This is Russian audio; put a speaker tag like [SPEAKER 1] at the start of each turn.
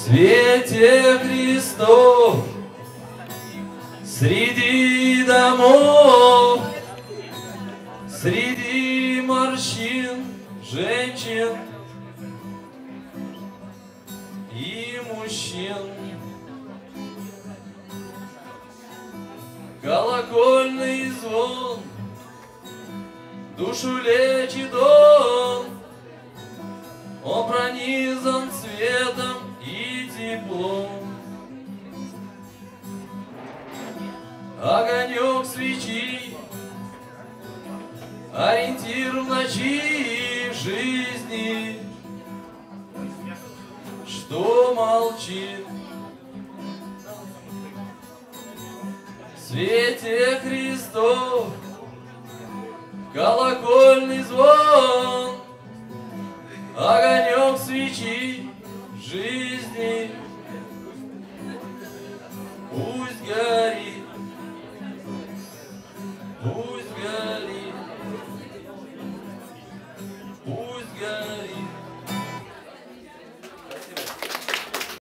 [SPEAKER 1] свете Христов, среди домов, среди морщин женщин и мужчин. Колокольный звон душу лечит он пронизан светом и теплом. Огонек свечи, ориентир в ночи в жизни, что молчит. В свете Христов колокольный звон, огонек свечи в жизни пусть горит.